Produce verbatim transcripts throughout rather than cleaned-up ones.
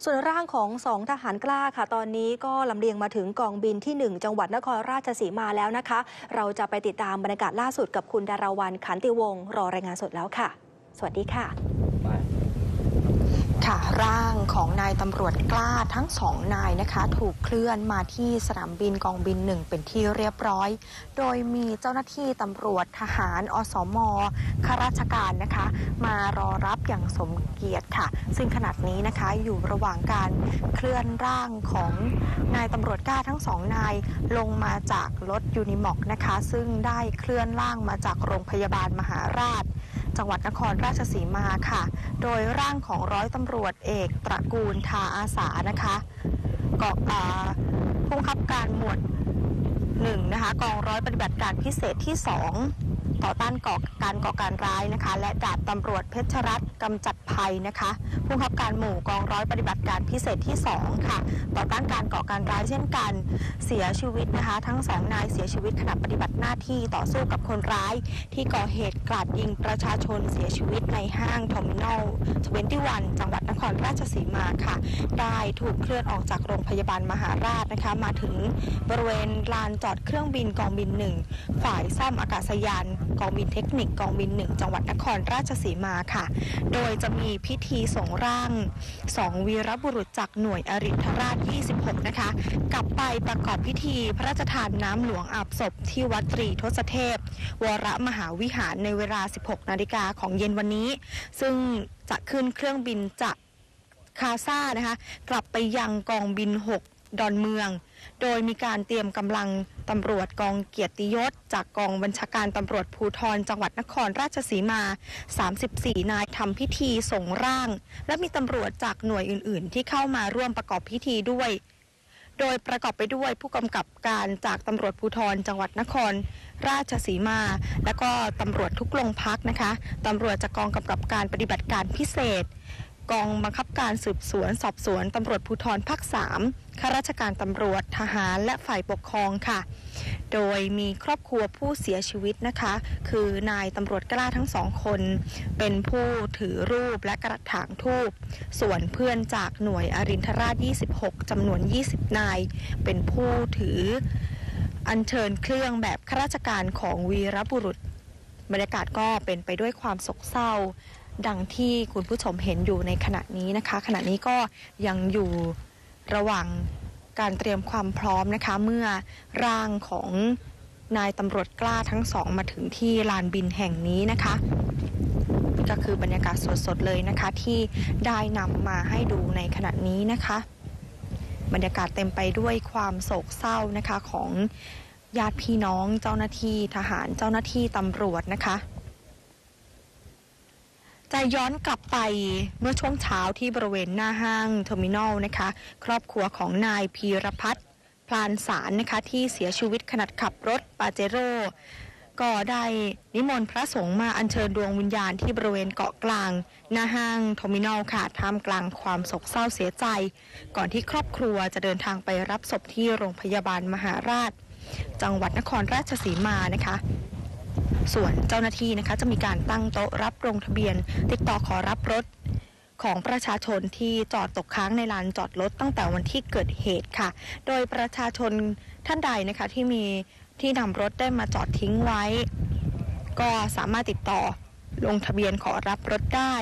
ส่วนร่างของสองทหารกล้าค่ะตอนนี้ก็ลำเลียงมาถึงกองบินที่หนึ่งจังหวัดนครราชสีมาแล้วนะคะเราจะไปติดตามบรรยากาศล่าสุดกับคุณดาราวรรณขันติวงศ์รอรายงานสดแล้วค่ะสวัสดีค่ะค่ะร่างของนายตำรวจกล้าทั้งสองนายนะคะถูกเคลื่อนมาที่สนามบินกองบินหนึ่งเป็นที่เรียบร้อยโดยมีเจ้าหน้าที่ตำรวจทหารอสม.ข้าราชการนะคะมารอรับอย่างสมเกียรติค่ะซึ่งขณะนี้นะคะอยู่ระหว่างการเคลื่อนร่างของนายตำรวจกล้าทั้งสองนายลงมาจากรถยูนิม็อกนะคะซึ่งได้เคลื่อนร่างมาจากโรงพยาบาลมหาราชจังหวัดนครราชสีมาค่ะโดยร่างของร้อยตำรวจเอกตระกูลทาอาสานะคะกองผู้บังคับการหมวดหนึ่งนะคะกองร้อยปฏิบัติการพิเศษที่สองต่อต้านก่อการก่อการร้ายนะคะและดาบตำรวจเพชรรัตน์กำจัดภัยนะคะผู้บังคับการหมู่กองร้อยปฏิบัติการพิเศษที่สองค่ะต่อต้านการก่อการร้ายเช่นกันเสียชีวิตนะคะทั้งสองนายเสียชีวิตขณะปฏิบัติหน้าที่ต่อสู้กับคนร้ายที่ก่อเหตุกราดยิงประชาชนเสียชีวิตในห้างเทอร์มินอลทเวนตี้วันจังหวัดนครราชสีมาค่ะได้ถูกเคลื่อนออกจากโรงพยาบาลมหาราชนะคะมาถึงบริเวณลานจอดเครื่องบินกองบินหนึ่งฝ่ายซ่อมอากาศยานกองบินเทคนิคกองบินหนึ่งจังหวัดนครราชสีมาค่ะโดยจะมีพิธีส่งร่างสองวีรบุรุษจากหน่วยอรินทราชยี่สิบหกนะคะกลับไปประกอบพิธีพระราชทานน้ำหลวงอาบศพที่วัดตรีทศเทพวรมหาวิหารในเวลา สิบหกนาฬิกาของเย็นวันนี้ซึ่งจะขึ้นเครื่องบินจากคาซ่านะคะกลับไปยังกองบินหกดอนเมืองโดยมีการเตรียมกำลังตำรวจกองเกียรติยศจากกองบัญชาการตำรวจภูธรจังหวัดนครราชสีมาสามสิบสี่นายทำพิธีส่งร่างและมีตำรวจจากหน่วยอื่นๆที่เข้ามาร่วมประกอบพิธีด้วยโดยประกอบไปด้วยผู้กำกับการจากตำรวจภูธรจังหวัดนครราชสีมาและก็ตำรวจทุกโรงพักนะคะตำรวจจากกองกำกับการปฏิบัติการพิเศษกองบังคับการสืบสวนสอบสวนตำรวจภูธรภาคสามข้าราชการตำรวจทหารและฝ่ายปกครองค่ะโดยมีครอบครัวผู้เสียชีวิตนะคะคือนายตำรวจกล้าทั้งสองคนเป็นผู้ถือรูปและกระถางธูปส่วนเพื่อนจากหน่วยอรินทราชยี่สิบหกจำนวนยี่สิบนายเป็นผู้ถืออัญเชิญเครื่องแบบข้าราชการของวีรบุรุษบรรยากาศก็เป็นไปด้วยความโศกเศร้าดังที่คุณผู้ชมเห็นอยู่ในขณะนี้นะคะขณะนี้ก็ยังอยู่ระหว่างการเตรียมความพร้อมนะคะเมื่อร่างของนายตำรวจกล้าทั้งสองมาถึงที่ลานบินแห่งนี้นะคะก็คือบรรยากาศสดๆเลยนะคะที่ได้นำมาให้ดูในขณะนี้นะคะบรรยากาศเต็มไปด้วยความโศกเศร้านะคะของญาติพี่น้องเจ้าหน้าที่ทหารเจ้าหน้าที่ตำรวจนะคะจะย้อนกลับไปเมื่อช่วงเช้าที่บริเวณหน้าห้างเทอร์มินอลนะคะครอบครัวของนายพีรพัฒน์พลานสารนะคะที่เสียชีวิตขณะขับรถปาเจโร่ก็ได้นิมนต์พระสงฆ์มาอัญเชิญดวงวิญญาณที่บริเวณเกาะกลางหน้าห้างเทอร์มินอลค่ะท่ามกลางความโศกเศร้าเสียใจก่อนที่ครอบครัวจะเดินทางไปรับศพที่โรงพยาบาลมหาราชจังหวัดนครราชสีมานะคะส่วนเจ้าหน้าที่นะคะจะมีการตั้งโต๊ะรับลงทะเบียนติดต่อขอรับรถของประชาชนที่จอดตกค้างในลานจอดรถตั้งแต่วันที่เกิดเหตุค่ะโดยประชาชนท่านใดนะคะที่มีที่นำรถได้มาจอดทิ้งไว้ก็สามารถติดต่อลงทะเบียนขอรับรถได้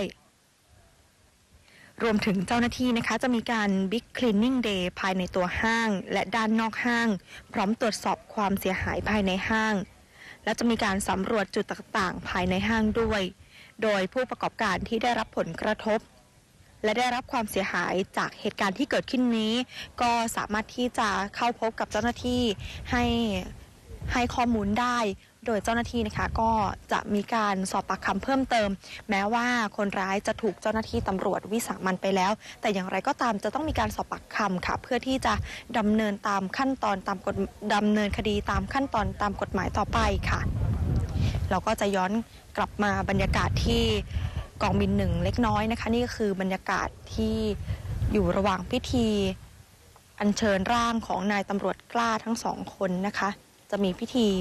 รวมถึงเจ้าหน้าที่นะคะจะมีการ Big Cleaning Day ภายในตัวห้างและด้านนอกห้างพร้อมตรวจสอบความเสียหายภายในห้างและจะมีการสำรวจจุดต่างๆภายในห้างด้วยโดยผู้ประกอบการที่ได้รับผลกระทบและได้รับความเสียหายจากเหตุการณ์ที่เกิดขึ้นนี้ก็สามารถที่จะเข้าพบกับเจ้าหน้าที่ให้ให้ข้อมูลได้โดยเจ้าหน้าที่นะคะก็จะมีการสอบปากคำเพิ่มเติมแม้ว่าคนร้ายจะถูกเจ้าหน้าที่ตำรวจวิสามันไปแล้วแต่อย่างไรก็ตามจะต้องมีการสอบปากคำค่ะเพื่อที่จะดำเนินตามขั้นตอนตามกฎดำเนินคดีตามขั้นตอนตามกฎหมายต่อไปค่ะเราก็จะย้อนกลับมาบรรยากาศที่กองบินหนึ่งเล็กน้อยนะคะนี่ก็คือบรรยากาศที่อยู่ระหว่างพิธีอัญเชิญร่างของนายตำรวจกล้าทั้งสองคนนะคะจะมีพิธี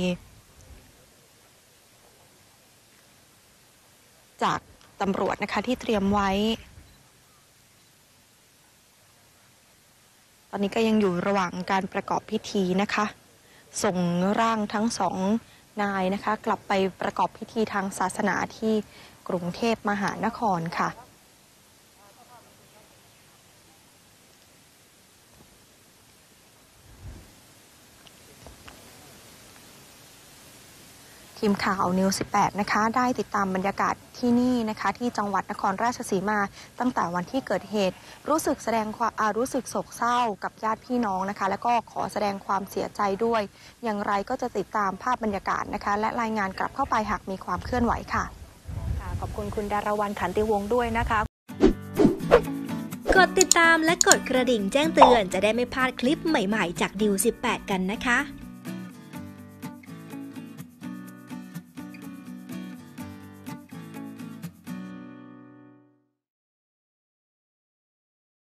จากตำรวจนะคะที่เตรียมไว้ตอนนี้ก็ยังอยู่ระหว่างการประกอบพิธีนะคะ ส่งร่างทั้งสองนายนะคะ กลับไปประกอบพิธีทางศาสนาที่กรุงเทพมหานครค่ะ ทีมข่าวนิวสิบแปดนะคะได้ติดตามบรรยากาศที่นี่นะคะที่จังหวัดนครราชสีมาตั้งแต่วันที่เกิดเหตุรู้สึกแสดงความรู้สึกโศกเศร้ากับญาติพี่น้องนะคะแล้วก็ขอแสดงความเสียใจด้วยอย่างไรก็จะติดตามภาพบรรยากาศนะคะและรายงานกลับเข้าไปหากมีความเคลื่อนไหวค่ะขอบคุณคุณดารวรรณขันติวงศ์ด้วยนะคะกดติดตามและกดกระดิ่งแจ้งเตือนจะได้ไม่พลาดคลิปใหม่ๆจากดิวสิบแปดกันนะคะ